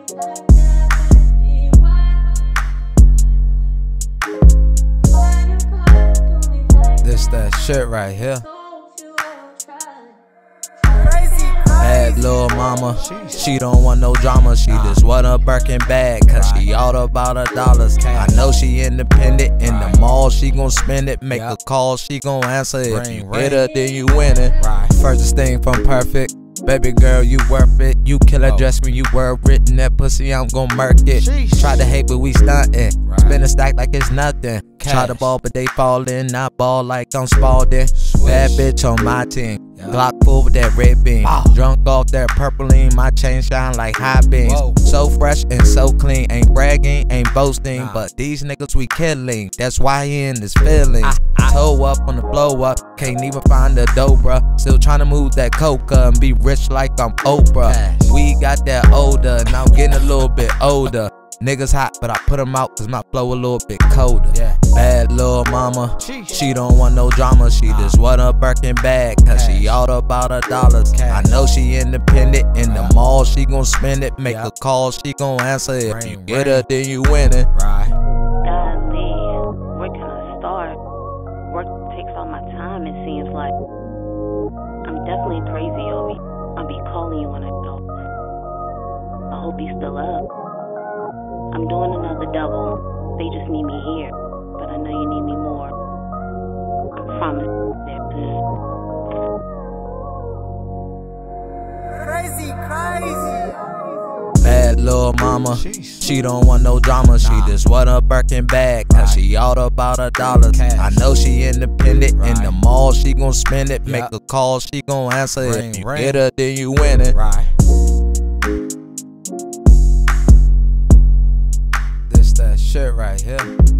This that shit right here. Bad little mama, she don't want no drama. She just want a Berkin bag, cause she all about her dollars. I know she independent, in the mall she gon' spend it. Make a call, she gon' answer. If you get her, then you win it. First thing from perfect. Baby girl, you worth it. You kill a dress when you were written. That pussy, I'm gon' murk it. Try to hate, but we stuntin'. Spin a stack like it's nothing. Try to ball, but they fallin'. I ball like I'm Spalding. Bad bitch on my team. Glock full with that red beam. Drunk off that purpling. My chain shine like high beams. So fresh and so clean. Ain't bragging, ain't boasting. But these niggas we killing. That's why he in his feelings. Toe up on the blow up. Can't even find the dough, bruh. Still tryna move that coca and be rich like I'm Oprah. We got that older. Now I'm getting a little bit older. Niggas hot, but I put them out cause my flow a little bit colder. Bad little mama, she don't want no drama. She just want a Berkin bag, cause she all about her dollars. I know she independent, in the mall she gon' spend it. Make a call, she gon' answer. If you get her, then you win it. Golly, where can I start? Work takes all my time, it seems like. I'm definitely crazy, Obi. I'll be calling you when I go. I hope you still up. I'm doing another double. They just need me here, but I know you need me more. I promise they're crazy. Bad little mama, she don't want no drama. She just want a Berkin bag, cause she all about her dollars. I know she independent, in the mall she gon' spend it. Make a call, she gon' answer. If you get her, then you win it. This that shit right here.